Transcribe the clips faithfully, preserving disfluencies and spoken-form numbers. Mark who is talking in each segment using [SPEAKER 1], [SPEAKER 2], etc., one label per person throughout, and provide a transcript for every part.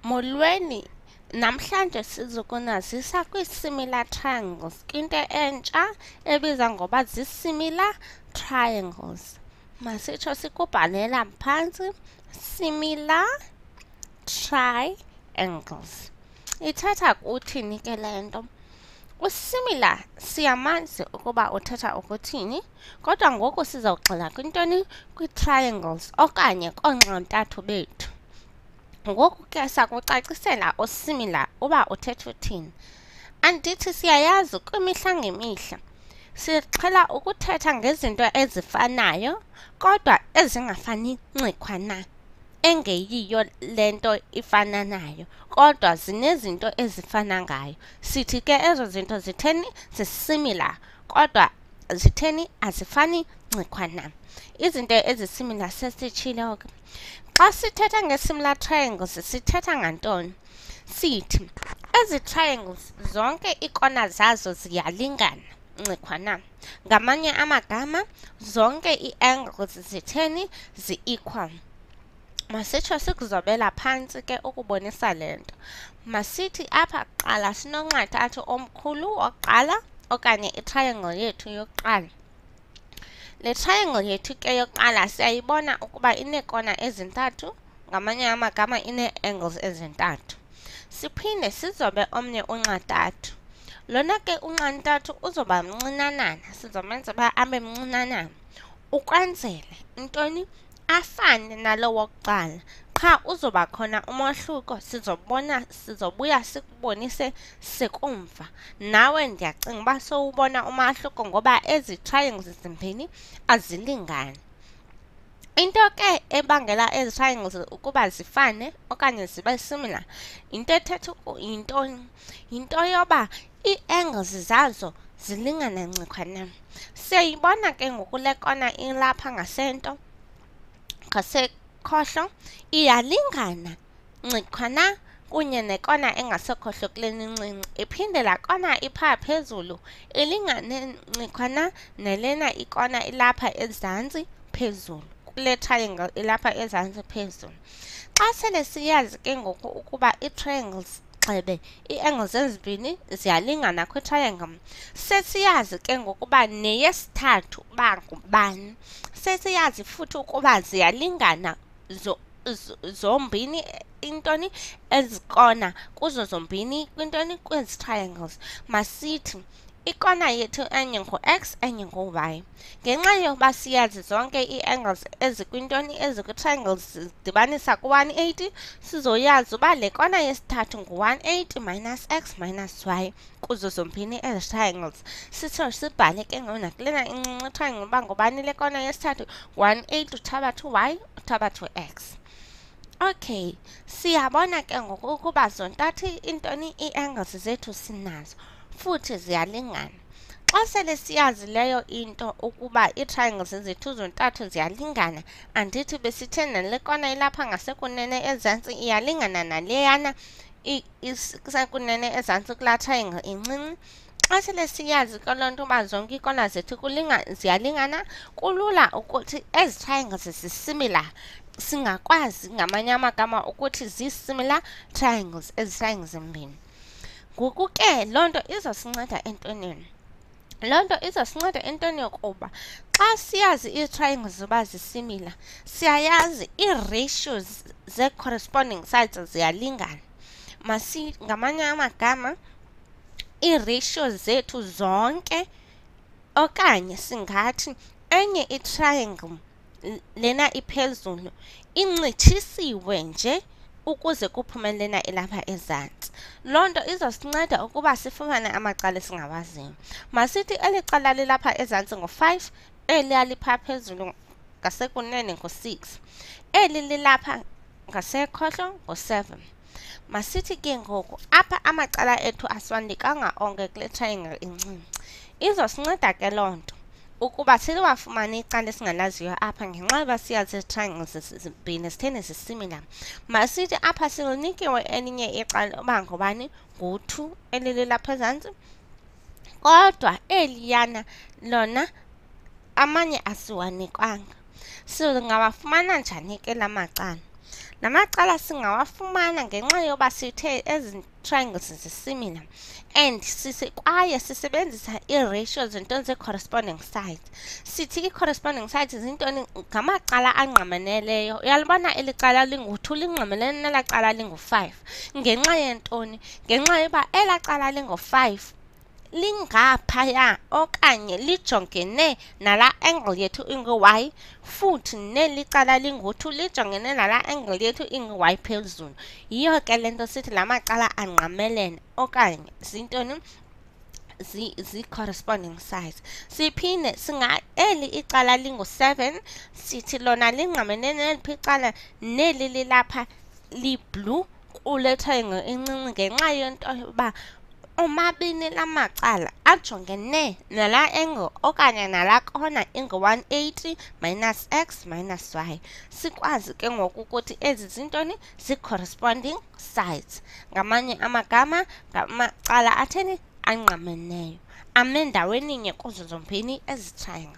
[SPEAKER 1] Molweni, namhlanje sizokunazisa kwi-similar triangles kwinto entsha ebizwa ngoba zii-similar triangles. Masitsho sikubhalela phantsi similar triangles. Ithetha ukuthini ke le nto? Usimilar siyamazi ukuba uthetha ukuthini, kodwa ngoku sizawugxila kwintoni? Kwi-triangles okanye koonxantathu bethu. Ngoku ke sakucacisela usimilar uba uthetha uthini. Andithi siyayazi kwimihla ngemihla siqhela ukuthetha ngezinto ezifanayo kodwa ezingafani ncikwa na, engeyiyo le nto ifana nayo kodwa zinezinto ezifana ngayo. Sithi ke ezo zinto zitheni? Zisimilar kodwa zitheni? Azifani ncikwa na. Izinto ezisimilar sesitshilo ke. Xa sithetha nge-similar triangles sithetha ngantoni? Sithi ezi triangles zonke iikona zazo ziyalingana ncikwa na. Ngamanye amagama zonke ii-angles zitheni? Zi-equal. Masitsho sikuzobela phantsi ke ukubonisa le nto. Masithi apha kuqala sinonxantathu omkhulu wokuqala okanye i-triangle yethu yokuqala. Le triangle yethu ke yokuqala siyayibona ukuba ineekona ezintathu, ngamanye amagama inee-angles ezintathu. Siphinde sizobe omnye unxantathu. Lona ke unxantathu uzoba mncinanana, sizomenza uba abe mncinanana ukwenzele intoni? Afane nalo wokuqala, qha uzoba khona umohluko sizobona sizobuya sikubonise sekumva. Nawe ndiyacinga uba sowubona umahluko ngoba ezi triangles zimbini azilingani. Into ke ebangela ezi triangles ukuba zifane okanye zibe similar, into ethetha yintoni? Yinto yoba ii-angles zazo zilingana ncikwa na. Siyayibona ke ngoku le kona ilapha ngasento ngasekhohlo iyalingana ncikwa na kunye nekona engasekhohlo kulena incinci. Iphinde laa kona iphaa phezulu ilingane ncikwa na nelena ikona ilapha ezantsi phezulu, kule triangle ilapha ezantsi phezulu. Xa sele siyazi ke ngoku ukuba ii-triangles gxebe ii-angles ezibini ziyalingana kwi-triangle, sesiyazi ke ngokuba neyesithathu uba ngubani. Sesiyazi futhi ukuba ziyalingana zo, zo, zombini intoni ezikona kuzo zombini kwintoni? Kwezi triangles. Masithi ikona yethu enye ngu-x enye ngu-y. Ngenxa yokuba siyazi zonke ii-angles ezikwintoni ezikwi-triangles zidibanisa ku-one eighty, sizoyazi uba le kona yesithathu ngu-one eighty minus x minus y kuzo zombini ezi triangles. Sitsho sibhale ke ngoku nakulena incinci triangle uba ngubani le kona yesithathu? one eighty uthabatha u-y uthabatha u-x. Okay, siyabona ke ngoku ukuba zontathu intoni ii-angles zethu sinazo futhi ziyalingana. Xa sele siyazi leyo into ukuba ii-triangles zethu zontathu ziyalingana, andithi besithe nale kona ilapha ngasekunene ezantsi iyalingana naleyana isekunene ezantsi kulaa triangle incinci. Xa sele siyazi ke loo nto uba zonke iikona zethu ziyalingana, kulula ukuthi ezi triangles zisimilar. Singakwazi ngamanye amagama ukuthi zii-similar triangles, ezi triangles zimbini. Ngoku ke loo nto izosinceda entwenini? Loo nto izosinceda entweni yokuba xa siyazi ii-triangles uba zisimilar, siyayazi ii-ratios zee-corresponding sides ziyalingana. Masi ngamanye amagama ii-ratios zethu zonke okanye singathi enye i-triangle lena iphezulu incithisiwe nje ukuze kuphume lena ilapha ezantsi. Loo nto izosinceda ukuba sifumane amacala esingawaziyo. Masithi eli cala lilapha ezantsi ngo-five, eli alipha phezulu ngasekunene ngo-six, eli lilapha ngasekhohlo ngo-seven. Masithi ke ngoku apha amacala ethu asiwanikanga onke kule triangle incinci. Izosinceda ke loo nto ukuba siwafumane icala esingalaziyo apha ngenxa yoba siyazi ii-triangles zimbini zitheni zisimilar. Masithi apha silinikiwe elinye icala uba ngubani? Ngu-two, eli lilapha ezantsi. Kodwa eliyana lona amanye asiwanikwanga. Singawafumana njani ke la macala? namacala singawafumana ngenxa yoba sithe ezi triangles zisimilar and kwaye sisebenzisa i-ratio zintoni ze-corresponding sides. Sithi i-corresponding sides zintoni? Ngamacala angqamaneleyo. Uyalibona eli cala lingu-two lingqamelene nelaa cala lingu-five. Ngenxa yentoni? Ngenxa yoba elaa cala lingu-five lingaphaya okanye lijongene nala angle yethu ingu-y, futhi neli cala lingu-two lijongene nala angle yethu ingu-y phezulu. Yiyo ke le nto sithi la macala angqamelene okanye zintoni? zi-corresponding sides. Siphinde singa eli icala lingu-seven sithi lona lingqamene neliphi icala neli lilapha li-blue kule triangle encinci ngenxa yento yoba omabini la macala ajongene nala angle okanye nala kona ingu-one eighty minus x minus y. Sikwazi ke ngoku ukuthi ezi zintoni zi-corresponding sides. Ngamanye amagama ngamacala atheni angqameneyo ame ndaweninye kuzo zombini ezi triangles.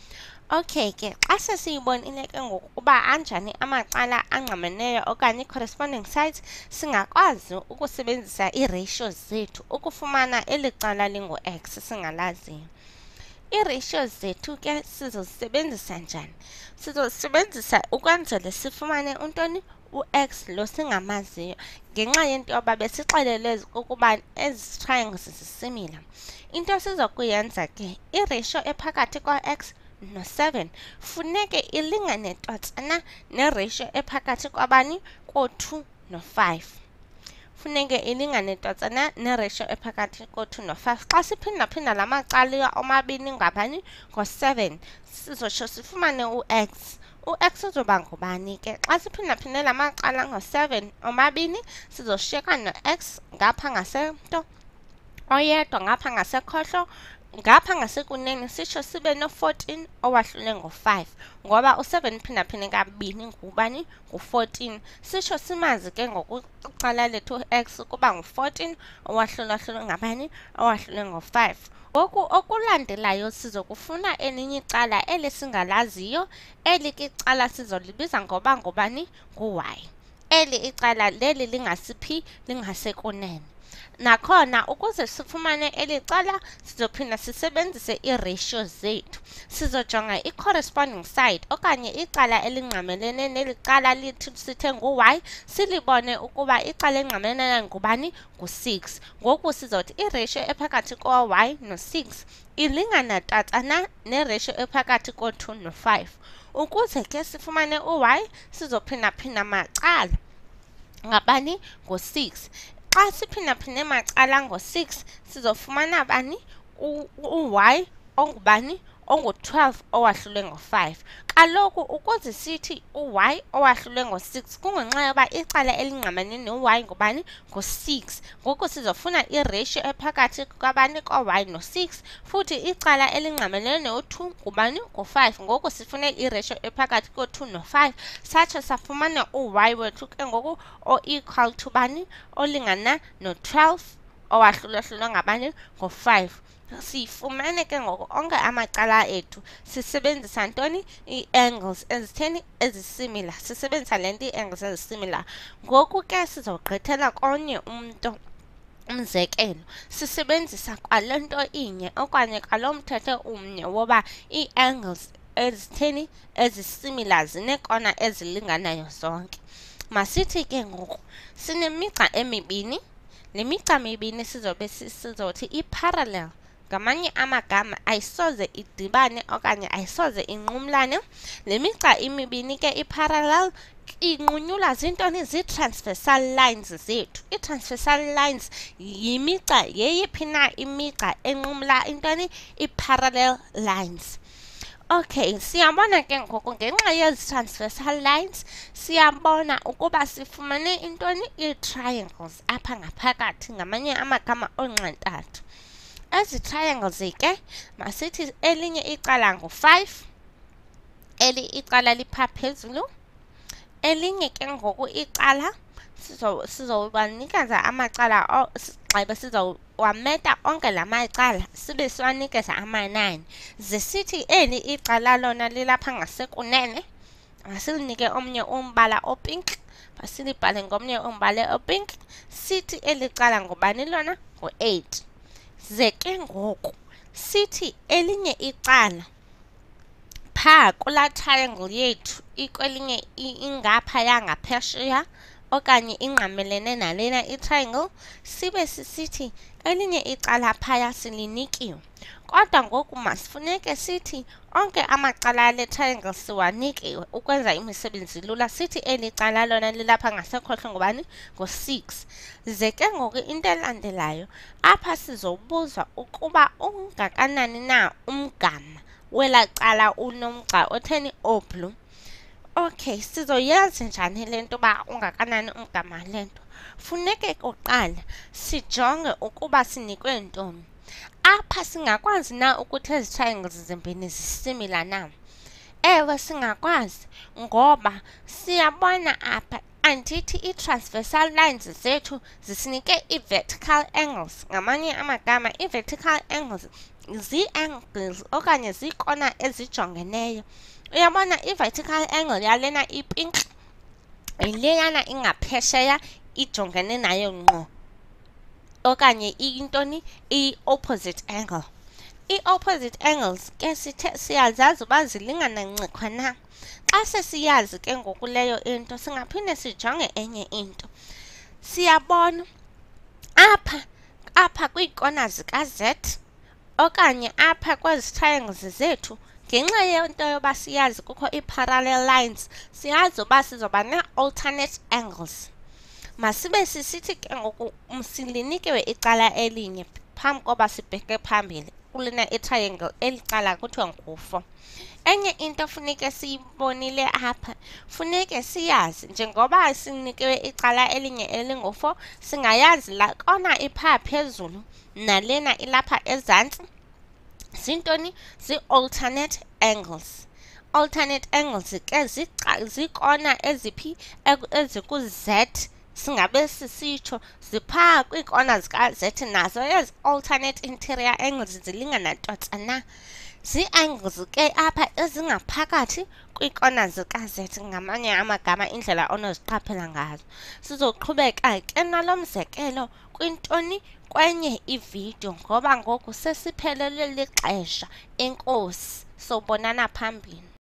[SPEAKER 1] Okay ke xa sesiyibonile ke ngoku uba anjani amacala angqameneyo okanye corresponding sides, singakwazi ukusebenzisa ii-ratios zethu ukufumana eli cala lingu-x singalaziyo. Ii-ratios zethu ke sizozisebenzisa njani? Sizozisebenzisa ukwenzele sifumane untoni? U-x lo singamaziyo ngenxa yento yoba besixelele ukuba ezi triangles zisimilar. Into sizokuyenza ke i-ratio ephakathi kwa-x no-seven funeke ilingane totsana ne-ratio ephakathi kwabani? Ko-two no-five. Funeke ilingane totsana ne-ratio ephakathi ko-two no-five. Xa siphinda-phinda la macala omabini ngabani? Ngo-seven. Sizotsho sifumane u-x. U-x uzoba ngubani ke? Xa siphinda-phinde la macala ngo-seven omabini sizoshiyeka no-x ngapha ngasento oyedwa ngapha ngasekhohlo. Ngapha ngasekunene sitsho sibe no-fourteen owahlule ngo-five ngoba u-seven phinda-phinde kabini ngubani? Ngu-fourteen. Sitsho simazi ke ngokucala lethu x ukuba ngu-fourteen owahlulahlule ngabani? Owahlule ngo-five. Ngoku okulandelayo sizokufuna elinye icala eli singalaziyo. Eli ke icala sizolibiza ngoba ngubani? Ngu-y. Eli icala leli lingasiphi? Lingasekunene. Nakhona ukuze sifumane eli cala sizophinda sisebenzise ii-ratios zethu. Sizojonga i-corresponding side okanye icala elingqamelene neli cala lithi sithe ngu-y, silibone ukuba icala elingqamelene ngubani? Ngu-six. Ngoku sizothi i-ratio ephakathi ko-y no-six ilingana tatsana ne-ratio ephakathi ko-two no-five. Ukuze ke sifumane u-y sizophinda-phinda macala ngabani? Ngo-six. Xa siphinda-phinde macala ngo-six sizofumana bani? U-y ongubani? Ongu-twelve owahlule ngo-five. Kaloku ukuze sithi u-y owahlule ngo-six kungenxa yoba icala elingqamene no-y ngubani? Ngu-six. Ngoku sizofuna i-ratio ephakathi kwabani? Ko-y no-six. Futhi icala elingqamene no-two ngubani? Ngu-five. Ngoku sifune i-ratio ephakathi ko-two no-five. Satsho safumana u-y wethu ke ngoku o-equal to bani? Olingana no-twelve owahlulahlulwe ngabani? Ngo-five. Sifumane ke ngoku onke amacala ethu sisebenzisa ntoni? Ii-angles ezitheni? Ezisimilar. Sisebenzisa le nto ii-angles ezisimilar. Ngoku ke sizogqithela konye umntu umzekelo. Sisebenzisa kwale nto inye okanye kwalo mthetho umnye woba ii-angles ezitheni? Ezisimilar zineekona ezilinganayo zonke. Masithi ke ngoku sinemigca emibini. Le migca mibini sizobe sizothi i-parallel. Ngamanye amagama ayisoze idibane okanye ayisoze inqumlane. Le migca imibini ke i-parallel inqunyulwa zintoni? Zii-transversal lines zethu. Ii-transversal lines yimigca yeyiphi na imigca enqumla intoni? I-parallel lines. Okay, siyabona ke ngoku ngenxa yezi transversal lines siyabona ukuba sifumane intoni? Ii-triangles apha ngaphakathi, ngamanye amagama onxantathu. Ezi triangles ke masithi elinye icala ngu-five, eli icala lipha phezulu, elinye ke ngoku icala sizowanikeza amacala gxebe sizowameta onke la macala sibe siwanikeza ama-nine. Ze sithi eli icala lona lilapha ngasekunene, masilinike omnye umbala opink apha silibhale ngomnye umbhalo opink, sithi elicala ngubani lona? Ngo-eight. Ze ke ngoku sithi elinye icala phaa kulaa triangle yethu ikwelinye ingaphaya ngaphesheya okanye ingqamelene nalena itriangle, sibe sisithi elinye icala phaya silinikiwe. Kodwa ngoku masifuneke sithi onke amacala ale triangle siwanikiwe ukwenza imisebenzi lula. Sithi eli cala lona lilapha ngasekhohlo ngubani? Ngo-six. Ze ke ngoku into elandelayo apha sizobuzwa ukuba ungakanani na umgama wela cala unomgca otheni? O-blue. Okay, sizoyazi njani le nto uba ungakanani umgama le nto? Funeke kuqala sijonge ukuba sinikwe ntoni. Apha singakwazi na ukuthi ezi triangles zimbini zisimila na? Ewe singakwazi, ngoba siyabona apha andithi ii-transversal lines zethu zisinike ii-vertical angles. Ngamanye amagama ii-vertical angles zii-angles okanye ziikona ezijongeneyo. Uyabona i-vertical angle yalena ipink yileyana ingaphesheya ijongene nayo ngqo, okanye intoni? I-opposite angle. Ii-opposite angles ke sithe siyazazi uba zilingana ncikwa na. Xa sesiyazi ke ngoku leyo into singaphinde sijonge enye into. Siyabona apha apha kwiikona zika-Z okanye apha kwezi triangles zethu, ngenxa yento yoba siyazi kukho ii-parallel lines, siyazi uba sizoba nee-alternate angles. Masibe sisithi ke ngoku silinikiwe icala elinye phambi koba sibheke phambili kulena itriangle, eli cala kuthiwa ngu-four. Enye into funeke siyibonile apha, funeke siyazi njengoba sinikiwe icala elinye elingu-four, singayazi laa kona iphaa phezulu nalena ilapha ezantsi zintoni? Zii-alternate angles. Alternate angles ke ziikona eziphi? Eziku-Z, singabe sisitsho ziphaa kwiikona zika-Z nazo. Ezi alternate interior angles zilingana tota na. Zii-angles ke apha ezingaphakathi kwiikona zika-Z, ngamanye amagama indlela onoziqaphela ngazo. Sizoqhubeka ke nalo mzekelo kwintoni? Kwenye ividiyo, ngoba ngoku sesiphelelwe lixesha. Enkosi, sobonana phambili.